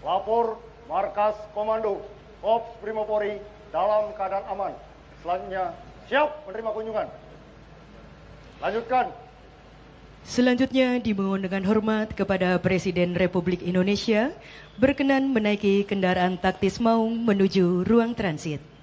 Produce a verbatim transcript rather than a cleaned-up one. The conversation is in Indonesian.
Lapor Markas Komando Korps Brimopolri dalam keadaan aman. Selanjutnya siap menerima kunjungan. Lanjutkan. Selanjutnya dimohon dengan hormat kepada Presiden Republik Indonesia berkenan menaiki kendaraan taktis Maung menuju ruang transit.